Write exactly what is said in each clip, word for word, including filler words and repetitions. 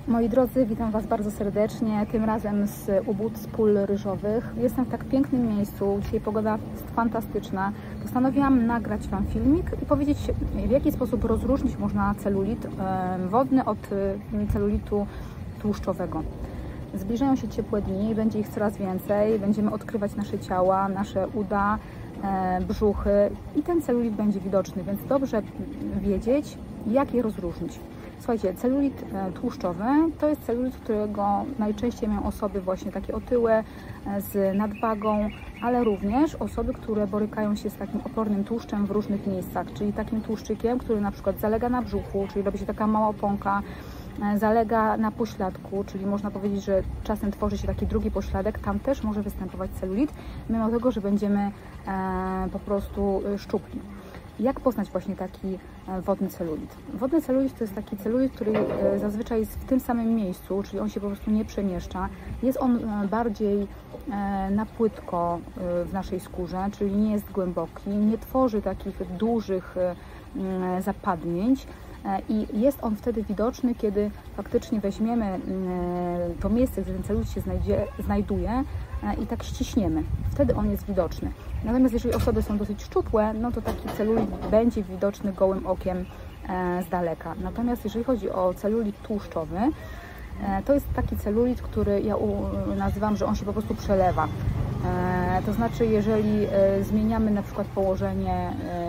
Moi drodzy, witam Was bardzo serdecznie, tym razem z Ubud, z pól ryżowych. Jestem w tak pięknym miejscu, dzisiaj pogoda jest fantastyczna. Postanowiłam nagrać Wam filmik i powiedzieć, w jaki sposób rozróżnić można celulit wodny od celulitu tłuszczowego. Zbliżają się ciepłe dni, będzie ich coraz więcej, będziemy odkrywać nasze ciała, nasze uda, brzuchy i ten celulit będzie widoczny, więc dobrze wiedzieć, jak je rozróżnić. Słuchajcie, celulit tłuszczowy to jest celulit, którego najczęściej mają osoby właśnie takie otyłe, z nadwagą, ale również osoby, które borykają się z takim opornym tłuszczem w różnych miejscach, czyli takim tłuszczykiem, który na przykład zalega na brzuchu, czyli robi się taka mała oponka, zalega na pośladku, czyli można powiedzieć, że czasem tworzy się taki drugi pośladek, tam też może występować celulit, mimo tego, że będziemy po prostu szczupli. Jak poznać właśnie taki wodny celulit? Wodny celulit to jest taki celulit, który zazwyczaj jest w tym samym miejscu, czyli on się po prostu nie przemieszcza. Jest on bardziej na płytko w naszej skórze, czyli nie jest głęboki, nie tworzy takich dużych zapadnięć i jest on wtedy widoczny, kiedy faktycznie weźmiemy to miejsce, gdzie ten celulit się znajdzie, znajduje i tak ściśniemy. Wtedy on jest widoczny. Natomiast jeżeli osoby są dosyć szczupłe, no to taki celulit będzie widoczny gołym okiem z daleka. Natomiast jeżeli chodzi o celulit tłuszczowy, to jest taki celulit, który ja nazywam, że on się po prostu przelewa. To znaczy, jeżeli zmieniamy na przykład położenie,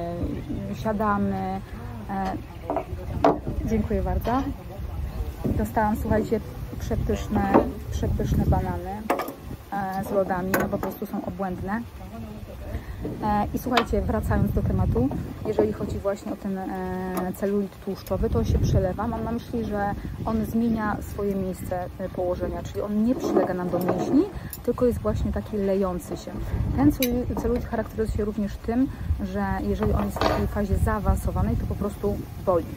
siadamy. Dziękuję bardzo. Dostałam, słuchajcie, przepyszne, przepyszne banany z lodami, no po prostu są obłędne. I słuchajcie, wracając do tematu, jeżeli chodzi właśnie o ten celulit tłuszczowy, to on się przelewa. Mam na myśli, że on zmienia swoje miejsce położenia, czyli on nie przylega nam do mięśni, tylko jest właśnie taki lejący się. Ten celulit charakteryzuje się również tym, że jeżeli on jest w takiej fazie zaawansowanej, to po prostu boli.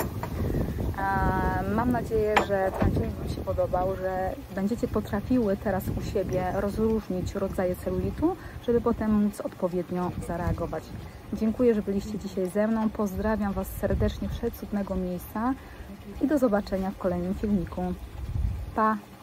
Mam nadzieję, że ten film Wam się podobał, że będziecie potrafiły teraz u siebie rozróżnić rodzaje celulitu, żeby potem móc odpowiednio zareagować. Dziękuję, że byliście dzisiaj ze mną. Pozdrawiam Was serdecznie z cudnego miejsca i do zobaczenia w kolejnym filmiku. Pa!